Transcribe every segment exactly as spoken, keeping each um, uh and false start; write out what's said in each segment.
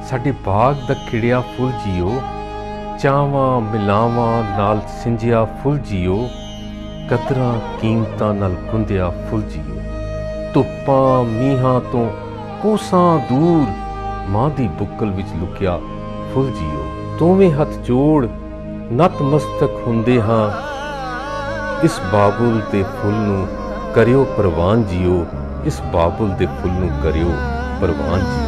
साडे बाग दा खिड़िया फुल जियो, चावां मिलावां नाल सिंजिया फुल जियो, कदरां कीमतां नाल गुंदिया फुल जियो। धुप्पां मीहां तो कोसां दूर मां दी बुक्कल विच लुकिया फुल जियो। दोवें हथ जोड़ नतमस्तक हुंदे हां, इस बाबुल दे फुल नूं करियो परवान जियो, इस बाबुल दे फुल नूं करियो परवान जियो।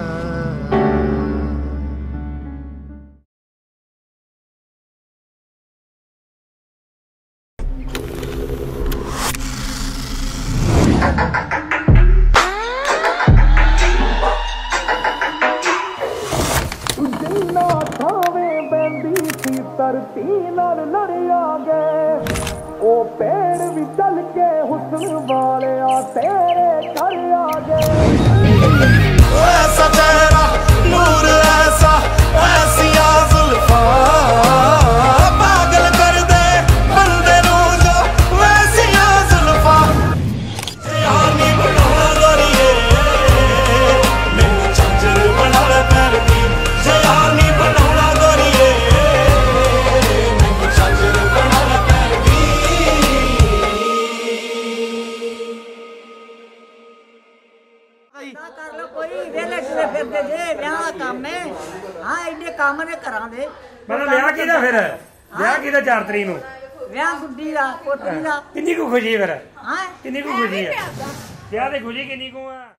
किन्नी को खुशी फिर किन्नी को खुशी है ब्याह दी खुशी किन्नी को है।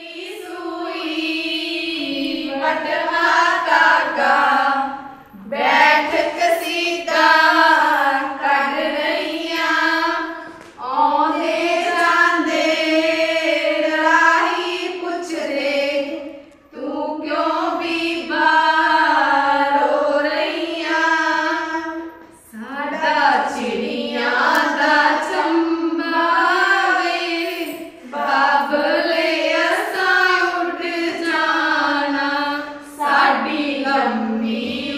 बैठ कसीदा कर रहिया औंदे जांदे राही पुछ दे तू क्यों बीबा रो रहिया साडा चिड़िया दा चंबा वे बाबले असां उड़ जाना साडी लम्मी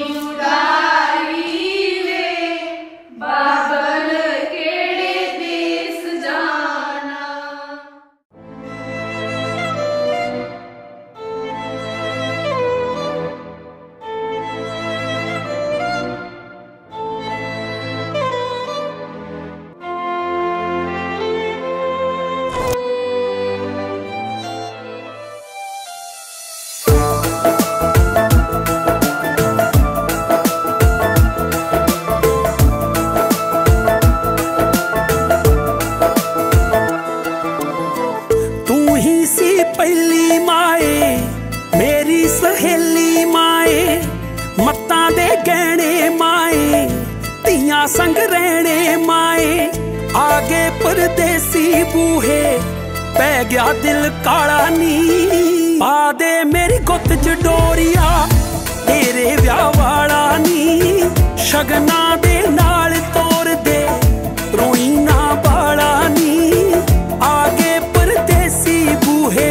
संग रहने माए आगे परदेसी बूहे पै गया दिल काला नी पा दे मेरी गुत्त च डोरिया तेरे ब्याह वाला नी शगना दे नाल तोर दे रोई ना बाला नी आगे परदेसी बूहे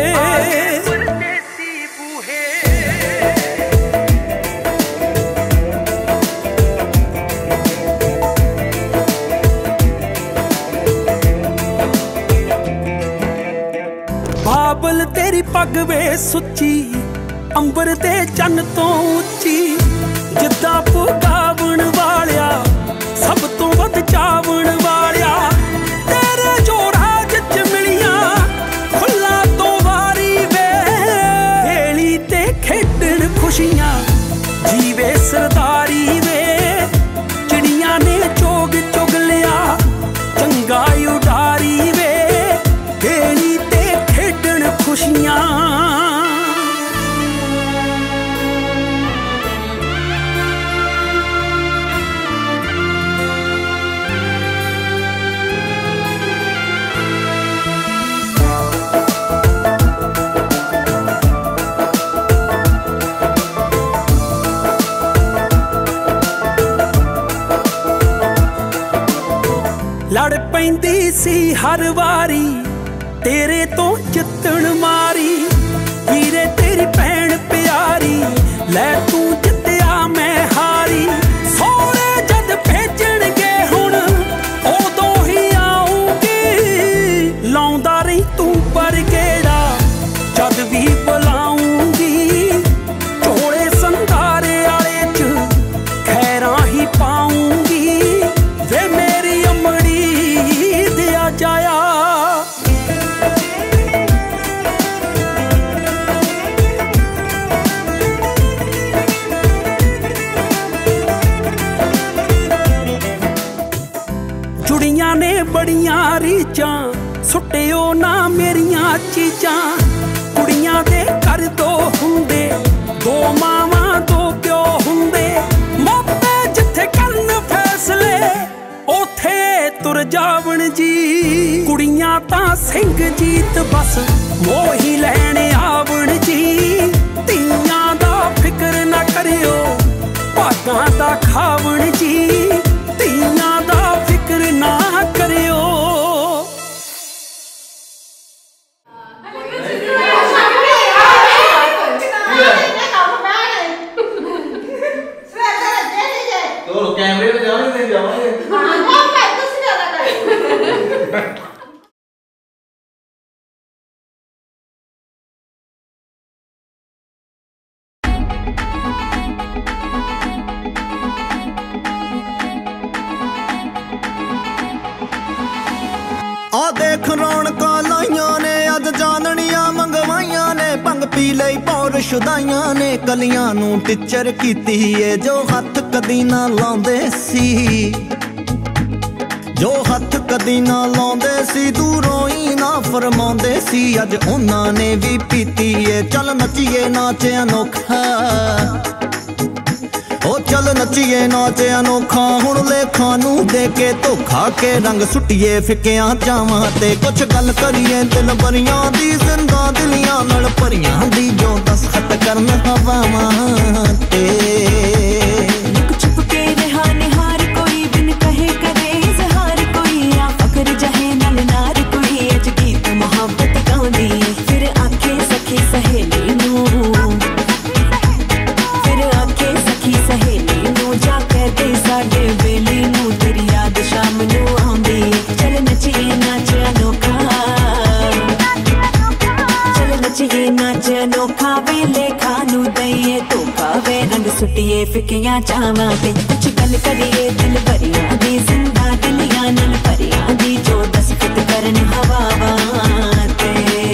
बाबल तेरी पग वे सुची अंबर दे चन्न तो उची जिद्दां पुगावण वालिया सब तो वध चावण वालिया तेरे जो राज च मिलिया खुला तो वारी वे हेली ते खेडण खुशियां जीवे सरदारी वे चिड़िया ने चोग चुग लिया चंगा उडारी वे हेली ते खेडण खुशियां लड़ पैंदी सी हर वारी तेरे तो जितण मारी वीरे तेरी भैन प्यारी लै तू जित्या मैं हारी सोने जद भेजणगे हुण उदों ही आऊंगी लाउंदा रही तू पर गेड़ा जद भी बुलाऊंगी बड़ियां रीचां सुटियो ना मेरियां चीजां कुड़ियां दे कर दो हुंदे दो मावां दो प्यो हुंदे मोपे जिथे करन फैसले ओथे तुर जावण जी कुड़ियां तां सिंह जीत बस मोही लैण आवण जी धीआं दा फिकर ना करियो भागां दा खावण जी धीआं दा फिकर ना करियो। कैमरे में जाओगे जाओगे आ देख रौनकां लाइयां ने अज जाननियां मंगवाइयां ने भंग पी लई पौर शुदाइयां ने कलियां नूं टिचर कीती है जो हथ कदी ना लाउंदे सी जो हथ कदी ना लाउंदे सी दूरों ही ना फरमाउंदे सी अज उन्हां ने भी पीती है चल नचिए नाचे अनोखा ओ चल नचिए नाचे अनोखा हुण लेखा नूं दे के धोखा के रंग सुटिए फिकियां जावां ते कुछ गल करिए दिल बरियां दी जिंदा दिलियां नाल भरियां दी जो दस्तखत करन हवावां ते लुक छुप के रहा निहार कोई बिन कहे करे इज़हार कोई आ फकर जहे नल नार कोई अज गीत मोहब्बत गाउंदी फिर आखे सखी सहेली नूं सहेली नूं जा कहते साडे वेली नूं तेरी याद शाम नूं आउंदी चल नचिए नाच अनोखा चल नचिए नाच अनोखा वेले खानू दईए धोखा वे रंग सुटिए फिकियां चावां ते कुछ गल करिए दिल भरियां दी जिंदा दिलियां नाल भरियां दी जो दस्तखत करन हवावां ते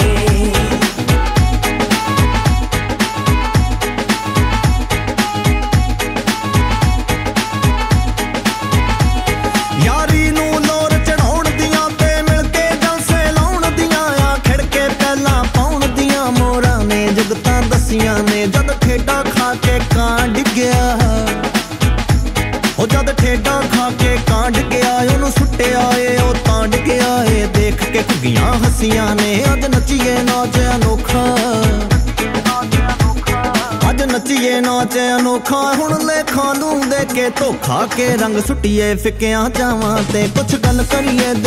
ने जद ठेडा खा के कां डिग्या ओ जद ठेडा खा के कां डिग्या ओनू सुट्टिया ए ओ तां डिग्या ए देख के घुगियां हसियां ने अज नचिए नाच अनोखा अज नचिए नाच अनोखा हुण लेखा नूं दे के धोखा के रंग सुटिए फिकियां जावां ते कुछ गल करिए